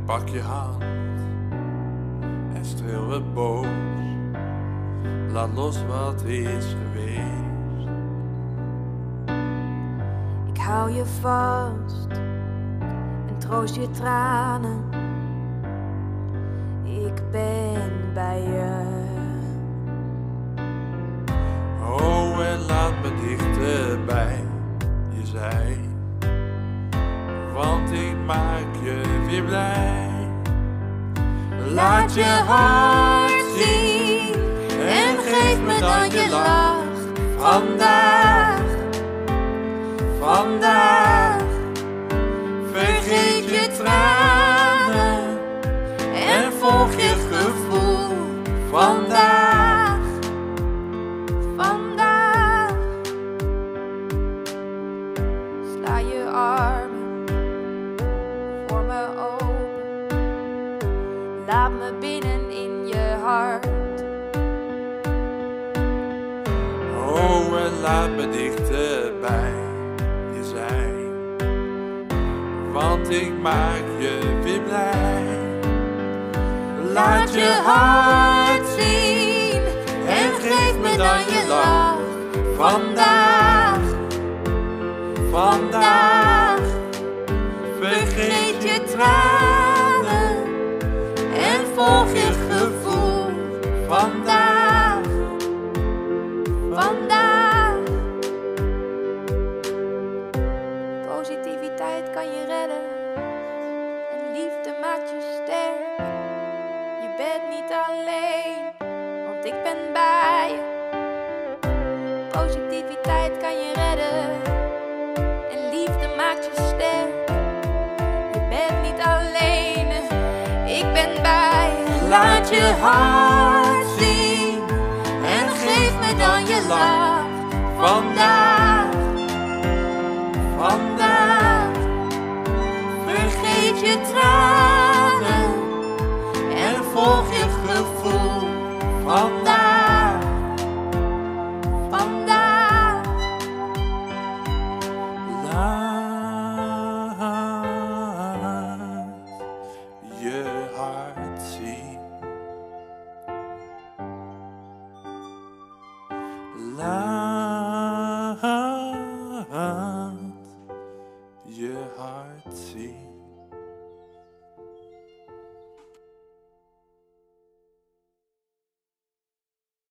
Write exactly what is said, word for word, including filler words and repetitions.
Pak je hand en streel het boos. Laat los wat is geweest. Ik hou je vast en troost je tranen. Ik ben bij je. Oh, en laat me dichterbij je zij. Want ik maak je weer blij. Laat je hart zien en geef me dan je lach. Vandaag, vandaag, vergeet je tranen en volg je gevoel. Vandaag, vandaag, sla je armen voor me open. Laat me binnen in je hart. Oh, en laat me dichterbij je zijn. Want ik maak je weer blij. Laat je hart zien en geef me dan je lach. Vandaag, vandaag, vergeet je tranen en volg je gevoel. Vandaag, vandaag. Positiviteit kan je redden en liefde maakt je sterk. Je bent niet alleen, want ik ben bij je. Positiviteit kan je redden en liefde maakt je sterk. Je bent niet alleen, ik ben bij je. Laat je hart zien en geef me dan je lach. Vandaag, vandaag, vergeet je tranen en volg je gevoel. Vandaag, vandaag. Laat je hart zien. Laat